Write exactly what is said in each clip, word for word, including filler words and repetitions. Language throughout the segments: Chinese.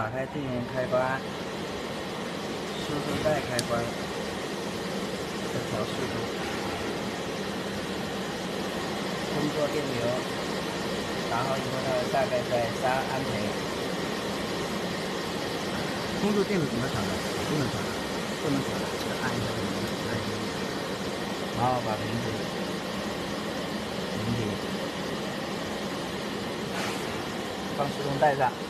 打开电源开关，输送带开关，再调速度，工作电流，打好以后呢，大概在三安培。 工作电流怎么调的？不能调的， 不能调的， 这个按一下就能按一下。 然后把瓶子瓶底放输送带上。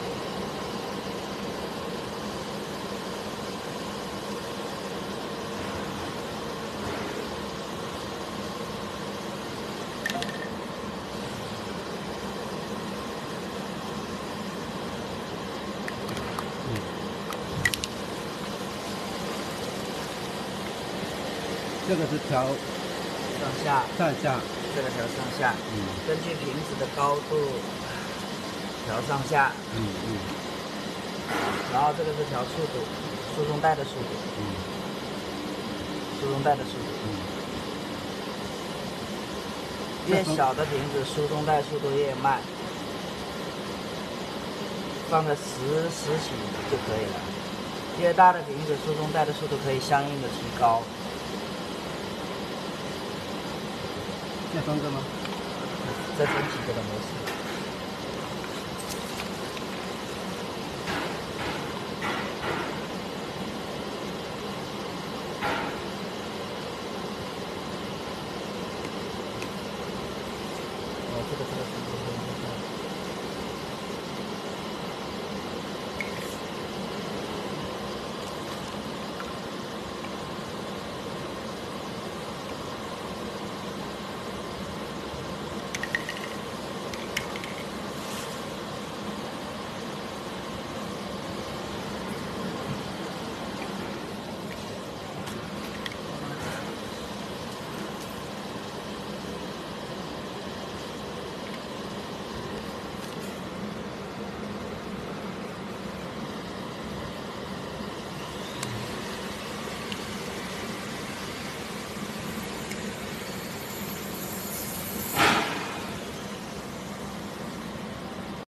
这个是调上下， 上下， 这个调上下， 嗯， 根据瓶子的高度调上下， 嗯嗯， 然后这个是调速度，输送带的速度， 嗯， 输送带的速度， 嗯， 越小的瓶子输送带速度越慢，放个十十起就可以了。越大的瓶子输送带的速度可以相应的提高。 再装个吗？ 再分几个的模式。